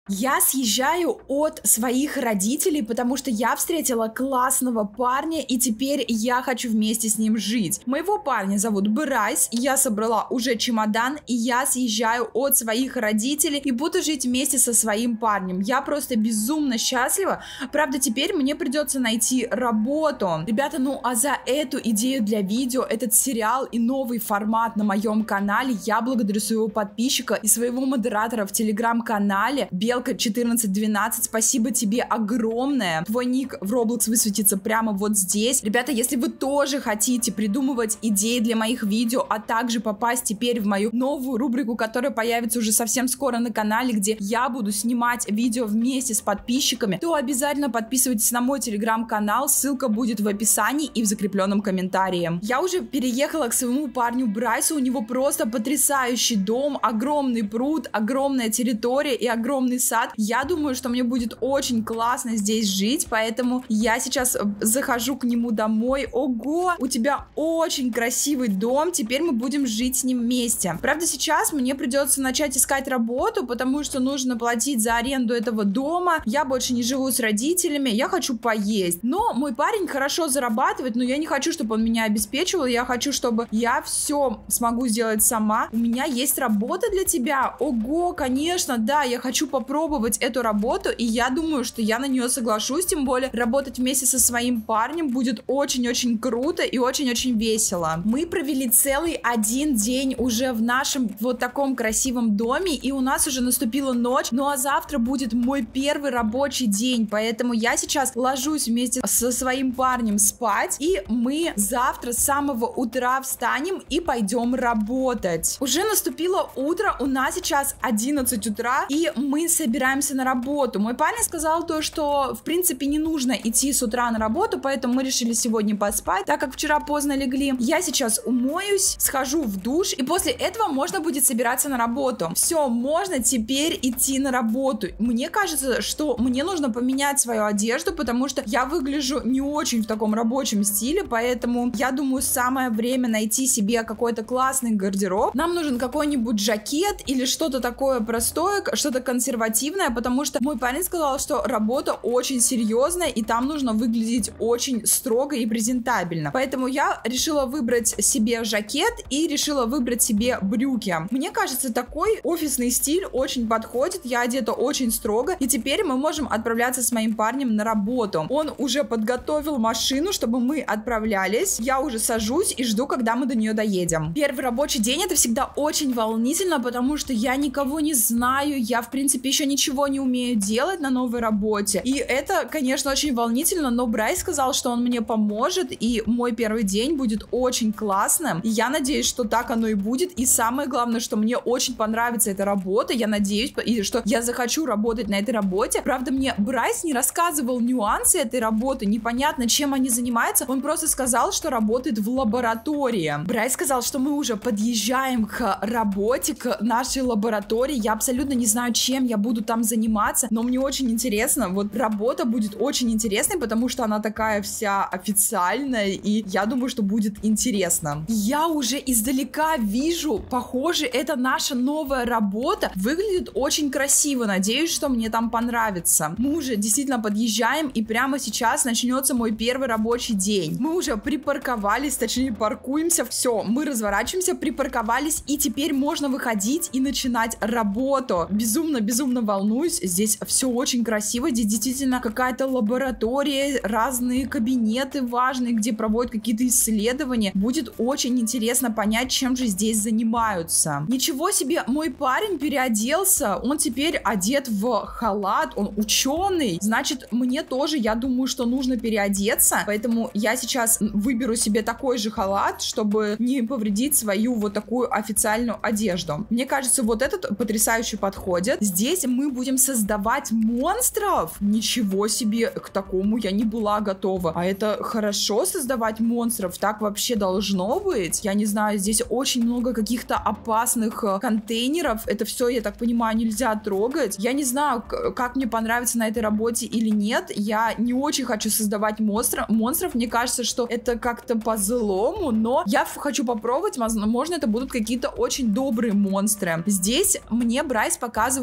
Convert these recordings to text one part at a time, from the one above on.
Я съезжаю от своих родителей, потому что я встретила классного парня, и теперь я хочу вместе с ним жить. Моего парня зовут Брайс, я собрала уже чемодан, и я съезжаю от своих родителей и буду жить вместе со своим парнем. Я просто безумно счастлива. Правда, теперь мне придется найти работу. Ребята, ну а за эту идею для видео, этот сериал и новый формат на моем канале я благодарю своего подписчика и своего модератора в телеграм-канале Белка1412, спасибо тебе огромное. Твой ник в Roblox высветится прямо вот здесь. Ребята, если вы тоже хотите придумывать идеи для моих видео, а также попасть теперь в мою новую рубрику, которая появится уже совсем скоро на канале, где я буду снимать видео вместе с подписчиками, то обязательно подписывайтесь на мой телеграм-канал, ссылка будет в описании и в закрепленном комментарии. Я уже переехала к своему парню Брайсу, у него просто потрясающий дом, огромный пруд, огромная территория и огромный сад. Я думаю, что мне будет очень классно здесь жить, поэтому я сейчас захожу к нему домой. Ого, у тебя очень красивый дом, теперь мы будем жить с ним вместе. Правда, сейчас мне придется начать искать работу, потому что нужно платить за аренду этого дома. Я больше не живу с родителями, я хочу поесть. Но мой парень хорошо зарабатывает, но я не хочу, чтобы он меня обеспечивал, я хочу, чтобы я все смогу сделать сама. У меня есть работа для тебя. Ого, конечно, да, я хочу попробовать эту работу, и я думаю, что я на нее соглашусь, тем более работать вместе со своим парнем будет очень-очень круто и очень-очень весело. Мы провели целый один день уже в нашем вот таком красивом доме, и у нас уже наступила ночь, ну а завтра будет мой первый рабочий день, поэтому я сейчас ложусь вместе со своим парнем спать, и мы завтра с самого утра встанем и пойдем работать. Уже наступило утро, у нас сейчас 11 утра, и мы собираемся на работу. Мой парень сказал то, что в принципе не нужно идти с утра на работу, поэтому мы решили сегодня поспать, так как вчера поздно легли. Я сейчас умоюсь, схожу в душ, и после этого можно будет собираться на работу. Все, можно теперь идти на работу. Мне кажется, что мне нужно поменять свою одежду, потому что я выгляжу не очень в таком рабочем стиле, поэтому я думаю, самое время найти себе какой-то классный гардероб. Нам нужен какой-нибудь жакет или что-то такое простое, что-то консервативное, потому что мой парень сказал, что работа очень серьезная, и там нужно выглядеть очень строго и презентабельно. Поэтому я решила выбрать себе жакет и решила выбрать себе брюки. Мне кажется, такой офисный стиль очень подходит, я одета очень строго, и теперь мы можем отправляться с моим парнем на работу. Он уже подготовил машину, чтобы мы отправлялись. Я уже сажусь и жду, когда мы до нее доедем. Первый рабочий день — это всегда очень волнительно, потому что я никого не знаю, я в принципе еще ничего не умею делать на новой работе. И это, конечно, очень волнительно, но Брайс сказал, что он мне поможет, и мой первый день будет очень классным. И я надеюсь, что так оно и будет. И самое главное, что мне очень понравится эта работа. Я надеюсь, и что я захочу работать на этой работе. Правда, мне Брайс не рассказывал нюансы этой работы, непонятно, чем они занимаются. Он просто сказал, что работает в лаборатории. Брайс сказал, что мы уже подъезжаем к работе, к нашей лаборатории. Я абсолютно не знаю, чем я буду там заниматься, но мне очень интересно. Вот работа будет очень интересной, потому что она такая вся официальная, и я думаю, что будет интересно. Я уже издалека вижу, похоже, это наша новая работа. Выглядит очень красиво, надеюсь, что мне там понравится. Мы уже действительно подъезжаем, и прямо сейчас начнется мой первый рабочий день. Мы уже припарковались, точнее паркуемся, все, мы разворачиваемся, припарковались, и теперь можно выходить и начинать работу. Безумно волнуюсь, здесь все очень красиво, здесь действительно какая-то лаборатория, разные кабинеты важные, где проводят какие-то исследования. Будет очень интересно понять, чем же здесь занимаются. Ничего себе, мой парень переоделся, он теперь одет в халат, он ученый, значит, мне тоже, я думаю, что нужно переодеться, поэтому я сейчас выберу себе такой же халат, чтобы не повредить свою вот такую официальную одежду. Мне кажется, вот этот потрясающе подходит. Здесь мы будем создавать монстров. Ничего себе, к такому я не была готова. А это хорошо создавать монстров, так вообще должно быть. Я не знаю, здесь очень много каких-то опасных контейнеров. Это все, я так понимаю, нельзя трогать. Я не знаю, как мне понравится на этой работе или нет. Я не очень хочу создавать монстров. Мне кажется, что это как-то по-злому, но я хочу попробовать. Возможно, это будут какие-то очень добрые монстры. Здесь мне Брайс показывает то,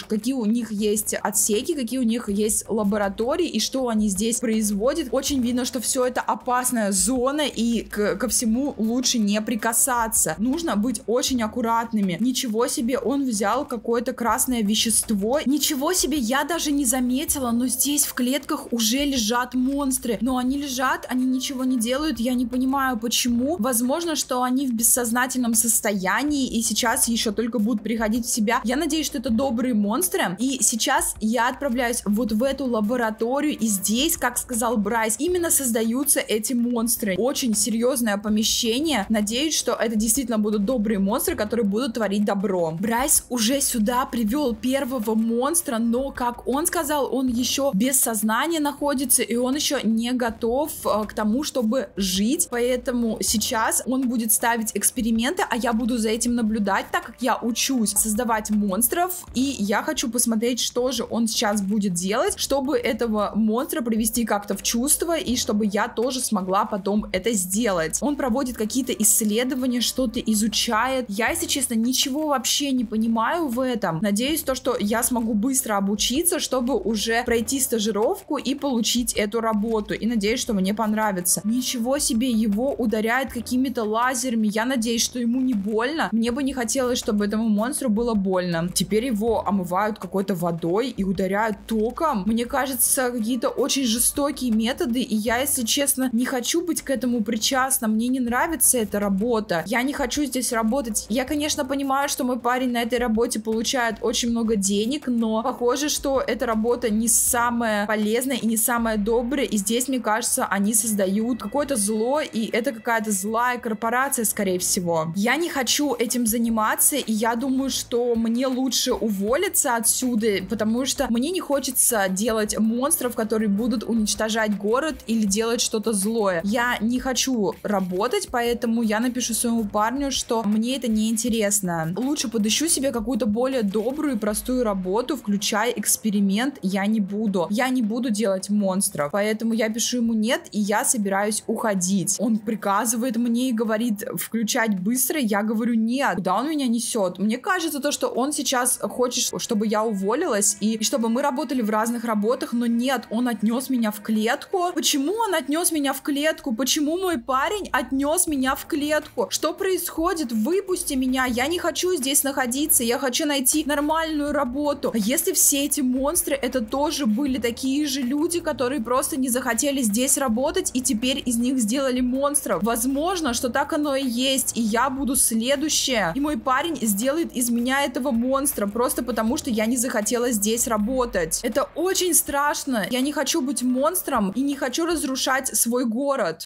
какие у них есть отсеки, какие у них есть лаборатории и что они здесь производят. Очень видно, что все это опасная зона, и ко всему лучше не прикасаться. Нужно быть очень аккуратными. Ничего себе, он взял какое-то красное вещество. Ничего себе, я даже не заметила, но здесь в клетках уже лежат монстры. Но они лежат, они ничего не делают, я не понимаю, почему. Возможно, что они в бессознательном состоянии и сейчас еще только будут приходить в себя. Я надеюсь, что это добрые монстры. И сейчас я отправляюсь вот в эту лабораторию, и здесь, как сказал Брайс, именно создаются эти монстры. Очень серьезное помещение. Надеюсь, что это действительно будут добрые монстры, которые будут творить добро. Брайс уже сюда привел первого монстра, но, как он сказал, он еще без сознания находится, и он еще не готов к тому, чтобы жить. Поэтому сейчас он будет ставить эксперименты, а я буду за этим наблюдать, так как я учусь создавать монстров, и я хочу посмотреть, что же он сейчас будет делать, чтобы этого монстра привести как-то в чувство, и чтобы я тоже смогла потом это сделать. Он проводит какие-то исследования, что-то изучает. Я, если честно, ничего вообще не понимаю в этом. Надеюсь, что я смогу быстро обучиться, чтобы уже пройти стажировку и получить эту работу. И надеюсь, что мне понравится. Ничего себе, его ударяет какими-то лазерами. Я надеюсь, что ему не больно. Мне бы не хотелось, чтобы этому монстру было больно. Теперь его омывают какой-то водой и ударяют током. Мне кажется, какие-то очень жестокие методы, и я, если честно, не хочу быть к этому причастна. Мне не нравится эта работа. Я не хочу здесь работать. Я, конечно, понимаю, что мой парень на этой работе получает очень много денег, но похоже, что эта работа не самая полезная и не самая добрая, и здесь, мне кажется, они создают какое-то зло, и это какая-то злая корпорация, скорее всего. Я не хочу этим заниматься, и я думаю, что мне лучше уволиться отсюда, потому что мне не хочется делать монстров, которые будут уничтожать город или делать что-то злое. Я не хочу работать, поэтому я напишу своему парню, что мне это не интересно. Лучше подыщу себе какую-то более добрую и простую работу, включая эксперимент. Я не буду делать монстров, поэтому я пишу ему нет, и я собираюсь уходить. Он приказывает мне и говорит включать быстро, я говорю нет. Куда он меня несет? Мне кажется, то, что он сейчас хочет, чтобы я уволилась и чтобы мы работали в разных работах, но нет, он отнес меня в клетку. Почему он отнес меня в клетку? Почему мой парень отнес меня в клетку? Что происходит? Выпусти меня, я не хочу здесь находиться, я хочу найти нормальную работу. А если все эти монстры, это тоже были такие же люди, которые просто не захотели здесь работать, и теперь из них сделали монстров? Возможно, что так оно и есть, и я буду следующая, и мой парень сделает из меня этого монстра, просто потому что я не захотела здесь работать. Это очень страшно. Я не хочу быть монстром и не хочу разрушать свой город.